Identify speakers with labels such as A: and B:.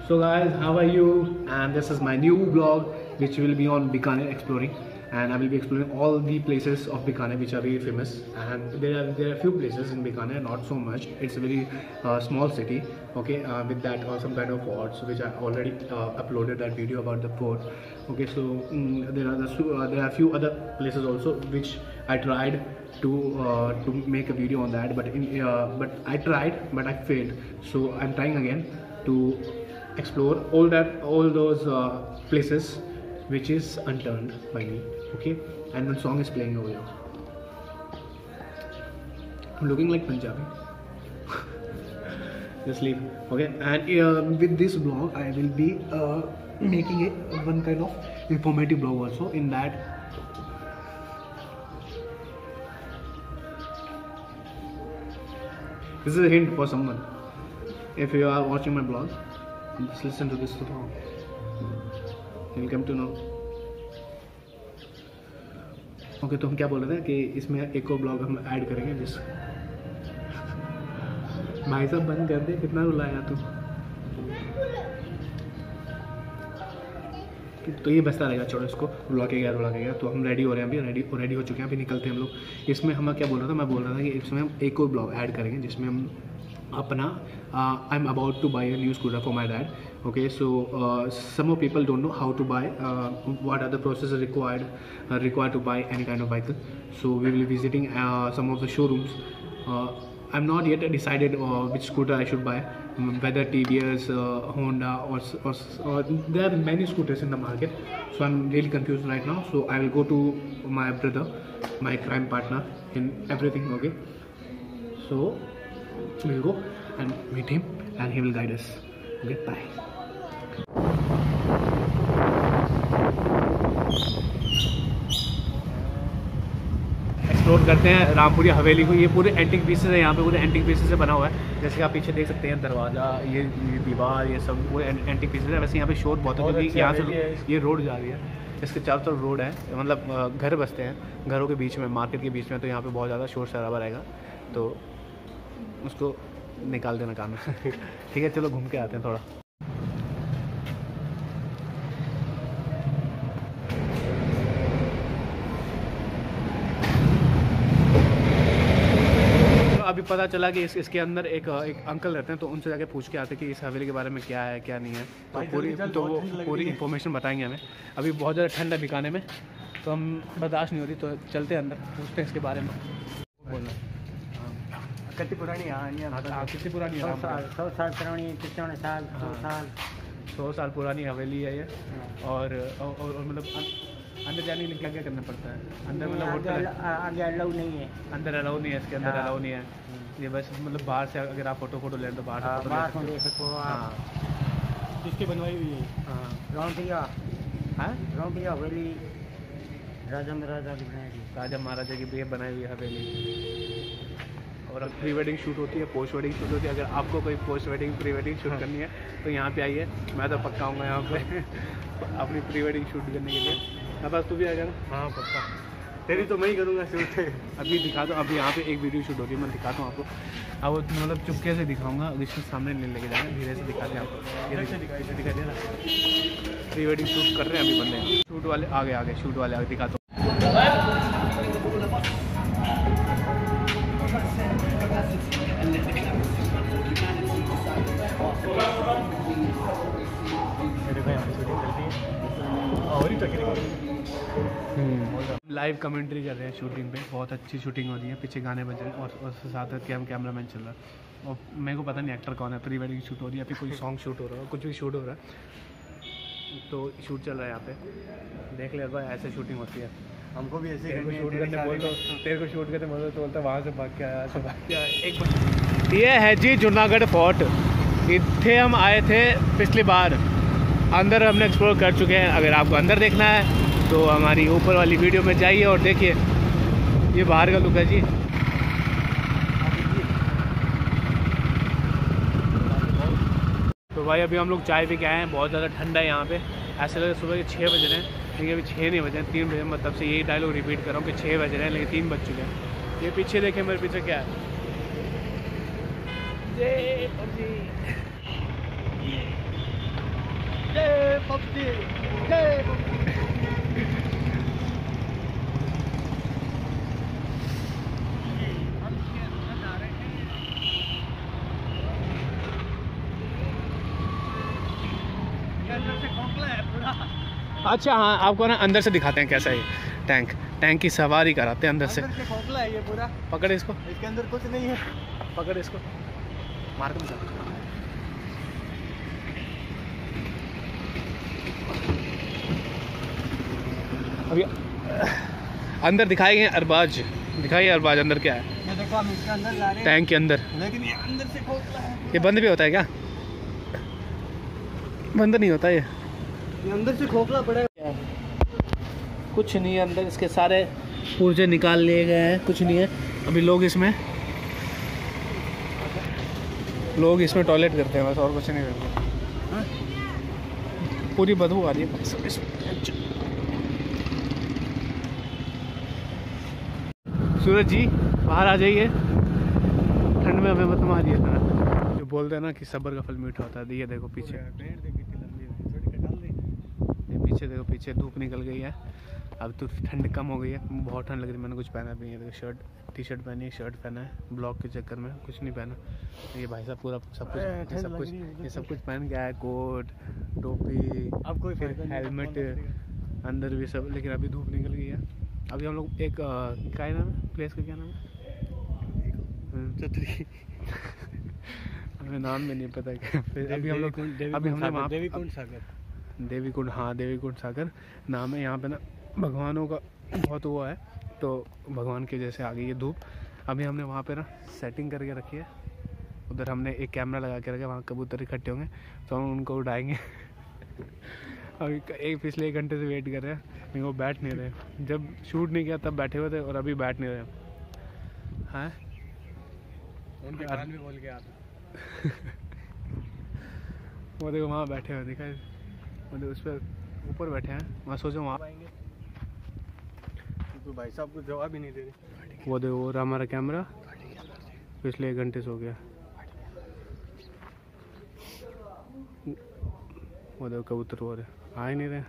A: So guys, how are you? And this is my new vlog which will be on Bikaner exploring, and I will be exploring all the places of Bikaner which are very famous. And there are few places in Bikaner, not so much. It's a very small city, okay, with that some kind of forts which I already uploaded that video about the fort. Okay, so there are few other places also which I tried to make a video on that, but I tried but I failed. So I'm trying again to explore all those places which is unturned by me. Okay, and one song is playing over here. I'm looking like Punjabi. Just leave. Okay, and with this vlog I will be making one kind of informative vlog also. In that this is a hint for someone. If you are watching my blog, just listen to this song. You'll come to know. Okay, तो हम क्या बोल रहे थे कि इसमें एक और ब्लॉग हम ऐड करेंगे जिस भाई साहब बंद कर दे, कितना रुलाया तू। तो ये बचता रहेगा, छोड़ो इसको। रुला के गया तो हम रेडी हो रहे हैं, अभी रेडी हो चुके हैं, अभी निकलते हैं हम लोग। इसमें हम क्या बोल रहा था, मैं बोल रहा था कि इसमें हम एक और ब्लॉग ऐड करेंगे जिसमें हम अपना I am about to buy a new scooter for my dad. Okay, so some more people don't know how to buy, what are the processes required to buy any kind of vehicle. So we will be visiting some of the showrooms. I'm not yet decided which scooter I should buy, whether TVS, Honda, or there are many scooters in the market. So I'm really confused right now. So I will go to my brother, my crime partner in everything. Okay, so we'll go and meet him and he will guide us. Okay, bye. Explore करते हैं रामपुरी हवेली को। ये पूरे antique pieces है, यहाँ पे पूरे antique pieces से बना हुआ है। जैसे कि आप पीछे देख सकते हैं, दरवाज़ा, ये दीवार, ये सब पूरे एंटिक पीसेस है। वैसे यहाँ पे शोर बहुत है क्योंकि यहाँ से ये रोड जा रही है, इसके चारों तरफ रोड है, मतलब घर बसते हैं, घरों के बीच में, मार्केट के बीच में, तो यहाँ पे बहुत ज़्यादा शोर शराबा रहेगा, तो उसको निकाल देना काम है। ठीक है, चलो घूम के आते हैं थोड़ा। अभी पता चला कि इसके अंदर एक अंकल रहते हैं, तो उनसे जाके पूछ के आते हैं कि इस हवेली के बारे में क्या है क्या नहीं है, तो वो पूरी इन्फॉर्मेशन बताएंगे हमें। अभी बहुत ज़्यादा ठंड है बीकानेर में, तो हम बर्दाश्त नहीं हो रही, तो चलते हैं अंदर, पूछते हैं इसके बारे में। बोलना कितनी पुरानी है? कितनी पुरानी है?
B: 100 साल पुरानी, 93 साल,
A: 100 साल पुरानी हवेली है ये। और मतलब अंदर जाने के लिए क्या क्या करना पड़ता है? अंदर मतलब
B: आगे अलाउ नहीं है,
A: अंदर अलाउ नहीं है, इसके अंदर अलाउ नहीं है। ये बस मतलब बाहर से अगर आप फोटो लें तो बाहर से
B: ले सकते हो।
A: किसकी बनवाई हुई है? हाँ,
B: रामपुरिया हवेली राजा महाराजा की बनाई थी,
A: राजा महाराजा की बनाई हुई हवेली। और अब प्री वेडिंग शूट होती है, पोस्ट वेडिंग शूट होती है। अगर आपको कोई post wedding pre wedding shoot करनी है तो यहाँ पे आइए, मैं तो पक्का आऊँगा यहाँ पे अपनी प्री वेडिंग शूट करने के लिए। अब बस तू भी आ जाना। हाँ पक्का, तेरी तो मैं ही करूँगा शूट। अभी दिखा दो, अभी यहाँ पे एक वीडियो शूट होती है, मैं दिखाता हूँ आपको। अब मतलब चुपके से दिखाऊँगा, जिसके सामने नहीं लेके जाएंगे, धीरे से दिखाते हैं आपको। दिखा दे ना, प्री वेडिंग शूट कर रहे हैं अभी बंदे। शूट वाले आगे शूट वाले आगे दिखाता हूँ। लाइव कमेंट्री कर रहे हैं शूटिंग पे, बहुत अच्छी शूटिंग हो रही है, पीछे गाने बज रहे हैं और साथ कैमरामैन चल रहा है। और मेरे को पता नहीं एक्टर कौन है, प्री वेडिंग शूट हो रही है, फिर कोई सॉन्ग शूट हो रहा है, कुछ भी शूट हो रहा है, तो शूट चल रहा है यहाँ पे। देख ले भाई, ऐसे शूटिंग होती है। हमको भी ऐसे शूट करने बोल दो, तेरे को शूट करते बोल तो बोलता वहाँ से भाग के आया, से भाग के आया। एक बार ये है जी जूनागढ़ फोर्ट, इतने हम आए थे पिछली बार, अंदर हमने एक्सप्लोर कर चुके हैं। अगर आपको अंदर देखना है तो हमारी ऊपर वाली वीडियो में जाइए और देखिए, ये बाहर का लुक है जी। तो भाई अभी हम लोग चाय पी के आए हैं, बहुत ज़्यादा ठंडा है यहाँ पे। ऐसा लगे सुबह के 6 बज रहे हैं, लेकिन अभी 6 नहीं बजे, 3 बजे। मतलब से यही डायलॉग रिपीट कर रहा हूँ कि 6 बज रहे हैं, लेकिन 3 बज चुके हैं। ये पीछे देखें, मेरे पीछे क्या है, अच्छा हाँ, आपको ना अंदर से दिखाते हैं कैसा है टैंक। टैंक की सवारी कराते हैं अंदर से।
B: खोखला है ये पूरा।
A: पकड़ इसको,
B: इसके अंदर कुछ नहीं है।
A: पकड़ इसको, मार के बता। अभी अंदर दिखाएंगे अरबाज, दिखाइए अरबाज अंदर क्या है।
B: ये देखो हम इसके अंदर जा रहे हैं,
A: टैंक के अंदर।
B: लेकिन ये अंदर से खोखला है।
A: ये बंद भी होता है क्या? बंद नहीं होता ये
B: अंदर से खोखला पड़ा है।
A: कुछ नहीं है अंदर, इसके सारे पुर्जे निकाल लिए गए हैं, कुछ नहीं है। अभी लोग इसमें टॉयलेट करते हैं बस, और कुछ नहीं करते। पूरी बदबू आ रही है सूरज जी, बाहर आ जाइए, ठंड में हमें मत मारिए इतना। जो बोलते हैं ना कि सब्र का फल मीठा होता है। ये देखो पीछे, पीछे देखो, पीछे धूप निकल गई है। अब तो ठंड कम हो गई है, बहुत ठंड लग रही है। मैंने कुछ पहना भी नहीं है, देखो टी शर्ट पहनी है, शर्ट पहना है। ब्लॉक के चक्कर में कुछ नहीं पहना। ये भाई साहब पूरा सब कुछ पहन के आया, कोट, टोपी,
B: अब कोई
A: हेलमेट अंदर भी सब। लेकिन अभी धूप निकल गई है। अभी हम लोग एक क्या नाम है प्लेस का, क्या नाम है? चतरी हमें नाम भी नहीं पता क्या। फिर अभी हम लोग वहाँ देवी कुंड, हाँ देवी कुंड सागर नाम है। यहाँ पे ना भगवानों का बहुत हुआ है, तो भगवान की वजह से आ गई है धूप। अभी हमने वहाँ पे ना सेटिंग करके रखी है। उधर हमने एक कैमरा लगा के रखा है, वहाँ कबूतर इकट्ठे होंगे तो हम उनको उड़ाएंगे। अभी पिछले 1 घंटे से वेट कर रहे हैं, लेकिन वो बैठ नहीं रहे। जब शूट नहीं किया तब बैठे हुए थे, और अभी बैठ नहीं रहे। हाँ
B: उनके कान में बोल के आता।
A: वो देखो वहाँ बैठे हुए दिखाई, मतलब उस पर ऊपर बैठे हैं। मैं सोचा वहाँ आएंगे
B: तो भाई साहब को जवाब ही नहीं दे रहे।
A: वो देखो वो रहा हमारा कैमरा, पिछले 1 घंटे से हो गया। वो देखो कबूतर हो रहे, आ ही नहीं रहे।